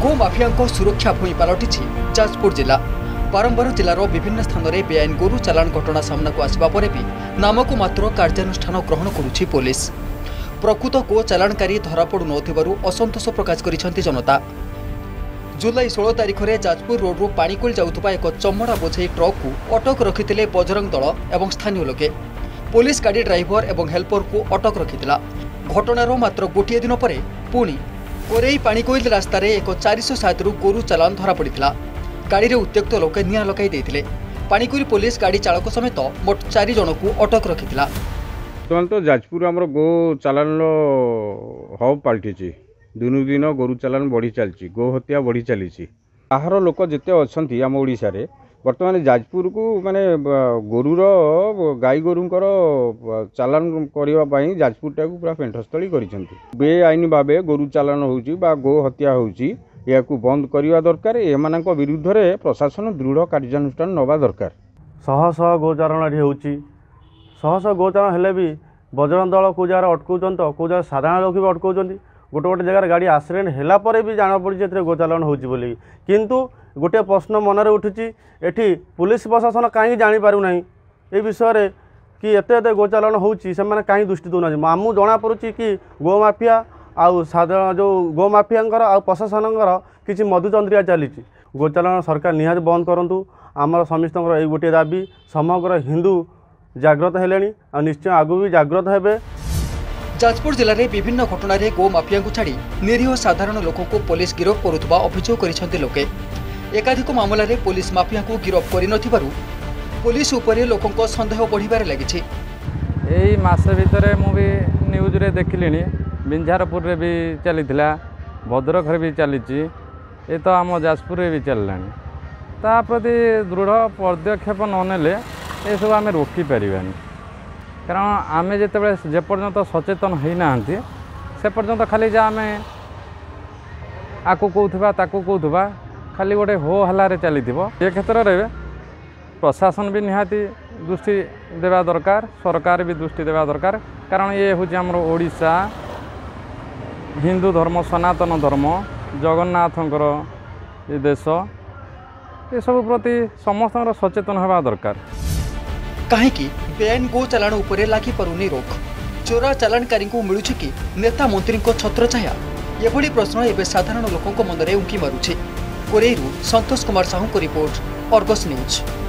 गो mafia सुरक्षा भूमि पलटि जाजपुर जिला। बारंबार जिलार विभिन्न स्थान में बेआईन गोरु चालाण घटना सामना को आसवा पर भी नामक मात्र कार्यानुष्ठान ग्रहण करुछि पुलिस। प्रकृत गो चालाणकारी धरा पड़ु नथिबारु असंतोष प्रकाश करिसेंति जनता। जुलाई 16 तारिख में जाजपुर रोड्रु पाणीकोल जाउथुबा एक चमड़ा बोझई ट्रक को अटक रखिथिले बजरंग दल एवं स्थानीय लोके। पुलिस गाड़ी ड्राइवर एवं हेल्पर को अटक रखिथिला। घटनार मात्र गोटे दिन पर पुणी कोरेई पाणीकोइल रास्तार एक 407 रु गोरु चालाण धरा पड़िथिला। गाड़ी रे उत्त्यक्त लोके निया लगाई देथिले। पाणीकोइल पुलिस गाड़ी चालक समेत मोट 4 जन को अटक रखिथिला। तो जाजपुर आमर गो चालाण हब पलटि दिन दिन गोरु चालाण बढ़ी चलती, गो हत्या बढ़ी चली। बाहर लोक जिते अच्छा आम ओडिशा रे बर्तमान जाजपुर को माने गोरुर गाई गोरुंकर चालाण करने जाजपुर टाक पूरा पेंठस्थली कर बेआईन भावे गोरु चालाण होउची बा गो हत्या होउची या बंद करने दरकार। एमान विरुद्ध रे प्रशासन दृढ़ कार्यानुष्ठान नवा दरकार। शह शह गोचारण होउची, शह शह गोचारण हेले भी बजरंग दल को जगह अटकाउन तो कौ जगह साधारण लोक भी अटकाउन। गोटे गोटे जगह गाड़ी एक्सीडेंट होला पर भी जाना पड़ी गोचालाण होउची बोली। किंतु गोटे प्रश्न मनरे उठुची एठी पुलिस प्रशासन कहीं जानी पारु नहीं ए विषय कि एते एते गोचालाण होउची से माने कहीं दृष्टि दउना। आमु जना पड़ुची कि गो माफिया आउ साधारण जो गो माफियांकर आ प्रशासनकर किछि मधुचंद्रिया चली। गोचालाण सरकार निहाती बंद करंतु। आमर समिस्तंकर एई गोटे दाबी। समग्र हिंदू जागृत हेलेनी आ निश्चय आगु भी जागृत हेबे। जाजपुर जिले में विभिन्न घटना रे गो माफिया को छाड़ी निरीह साधारण लोकों को पुलिस गिरफ करुवा अभियोग करिसेंति लोके। एकाधिक मामला रे पुलिस माफिया को गिरफ करिनथिबारु पुलिस उपरे लोकों संदेह बढ़िबारे लागिछि। एई मासे भितरे मु भी न्यूज रे देखलिनी बिंझारपुर रे भी चलीथिला, भद्रक रे भी चलीछि, ए तो आम जाजपुर रे भी चललानी। ता प्रति दृढ़ पदक्षेप ननेले ए सब आमे रोकी परिबानी। कारण आमे जे पर्यंत सचेतन होना से पर्यंत खाली जा आमे आकु कौथबा ताकु कौथबा खाली गोटे हो हल्ला चली ए क्षेत्र में प्रशासन भी निहाती दृष्टि देवा दरकार, सरकार भी दृष्टि देवा दरकार। कारण ये हूँ आमर ओडिशा हिंदू धर्म सनातन धर्म जगन्नाथंकर ये देश, ये सब प्रति समस्त सचेतन होगा दरकार। कहीं बेआईन गो चालाण उपरे लागी परुनी रोक। चोरा चालाणकारी को मिलुछि कि नेता मंत्री को छत्र छाया? एभली प्रश्न एवं साधारण लोकों मनरे उंकी मारुछि। कोरेईरु संतोष कुमार साहू को रिपोर्ट, अर्गस न्यूज।